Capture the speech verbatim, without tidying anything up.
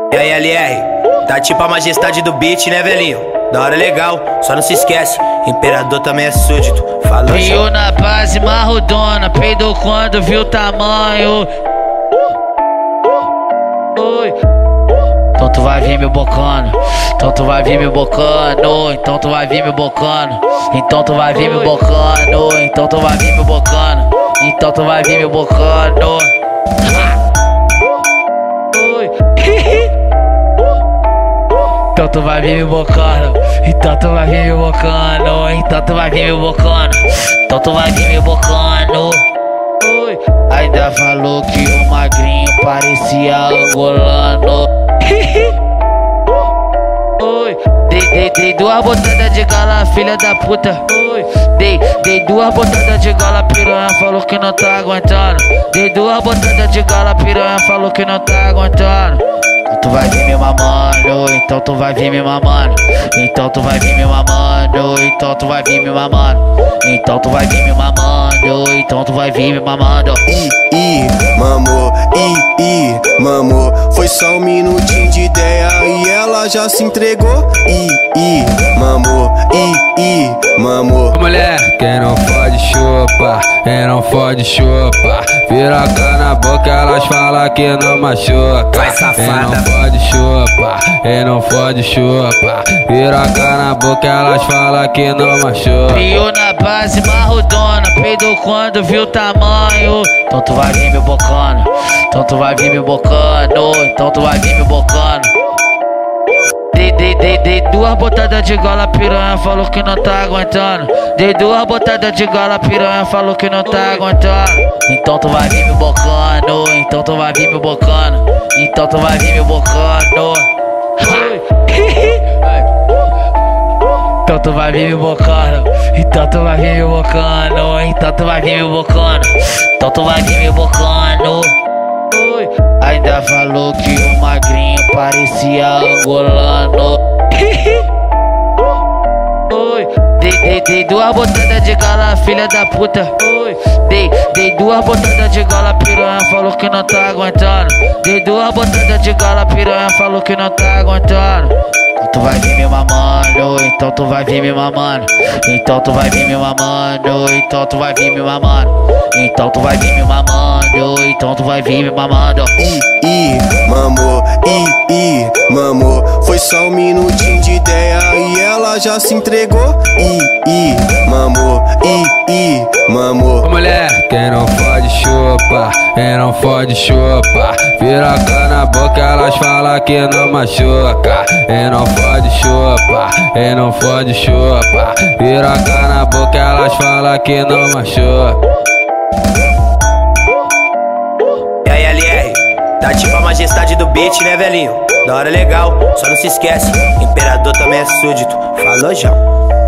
E aí, L R, tá tipo a majestade do beat, né, velhinho? Da hora legal, só não se esquece, imperador também é súdito. Falou, veio na base marrodona, peidou quando viu o tamanho. Oi. Então tu vai vir me bocando, então tu vai vir me bocando, então tu vai vir me bocando, então tu vai vir me bocando, então tu vai vir me bocando, então tu vai vir me bocando. Então tu vai vir me bocando, então tu vai vir me bocando, então tu vai vir me bocando, então tu vai vir me bocando. Ainda falou que o magrinho parecia angolano. Dei, dei, dei duas botadas de gala, filha da puta. Dei, dei duas botadas de gala, piranha falou que não tá aguentando. Dei duas botadas de gala, piranha falou que não tá aguentando. Então tu vai vir me mamando, então tu vai vir me mamando, então tu vai vir me mamando, então tu vai vir me mamando, então tu vai vir me mamando, então tu vai vir me mamando. Ih, ih, mamou, ih, ih, mamou. Foi só um minutinho de ideia e ela já se entregou. Ih, ih, mamou, ih, ih, mamou. Mulher, quem não fode chupa, quem não fode chupa. Piroca na boca, elas falam que não machuca. Vai, safada. Quem não fode chupa, quem não fode chupa. Piroca na boca, elas falam que não machuca. Veio na base marrodona, peidou quando viu o tamanho. Então tu vai vir me bocando, então tu vai vir me bocando, então tu vai vir me bocando. Dei, dei, dei, dei duas botadas de gola, piranha falou que não tá aguentando. Dei duas botadas de gola, piranha falou que não tá aguentando. Então tu vai vir me bocando, então tu vai vir me bocando, então tu vai vir me bocando. Então tu vai vir me bocando, então tu vai vir me bocando, então tu vai vir me bocando, então tu vai vir me bocando. Ainda falou que o magrinho parecia angolano. Dei, dei, dei duas botadas de gala, filha da puta. Dei, dei duas botadas de gala, piranha falou que não tá aguentando. Dei duas botadas de gala, piranha falou que não tá aguentando. Então tu vai vir me mamando, então tu vai vir me mamando, então tu vai vir me mamando, então tu vai vir me mamando, então tu vai vir me mamando, então tu vai vir me mamando. Ih, ih, mamou, ih, ih, mamou. Foi só um minutinho de ideia e ela já se entregou. Ih, ih, mamou, ih, ih, mamou. Mulher, quem não fode chupa, quem não fode chupa. Piroca na boca, elas falam que não machuca. Quem não fode chupa, quem não fode chupa. Piroca na boca, elas falam que não machuca. E aí, L R, tá tipo a majestade do beat, né, velhinho? Da hora legal, só não se esquece, imperador também é súdito. Falou, João.